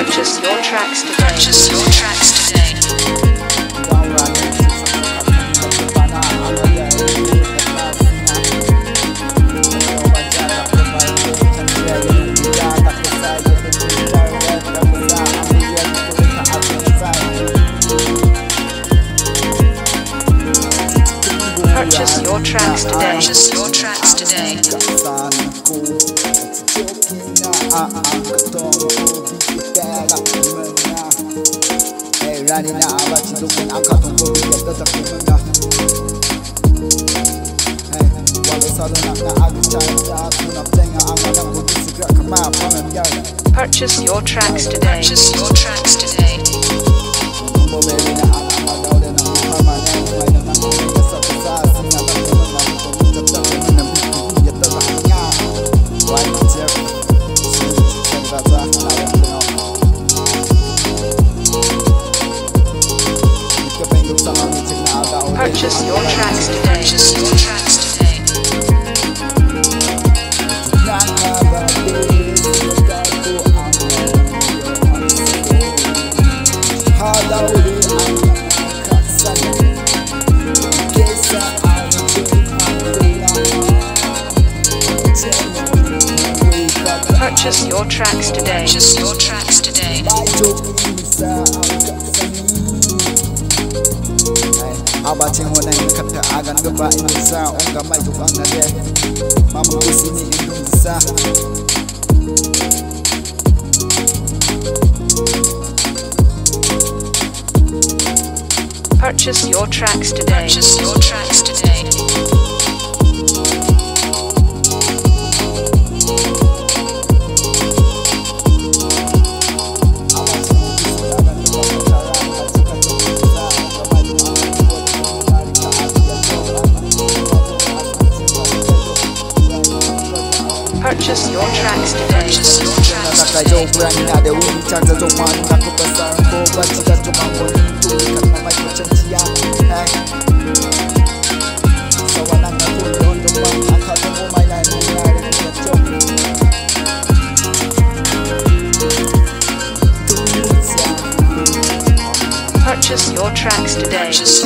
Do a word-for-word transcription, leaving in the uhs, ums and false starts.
Purchase your tracks today. Purchase your tracks today. Purchase your tracks today. Purchase your tracks today. Purchase your tracks today. Purchase your tracks today. Purchase your tracks today. Purchase your tracks today. Purchase your tracks today. Purchase your tracks today. Abating wala yung kata agan gaba inisa ang gamay tukang na de mamukusin ni Indonesia. Purchase your tracks today. Purchase your tracks today. Purchase your tracks today. Purchase your tracks today. Purchase your tracks today.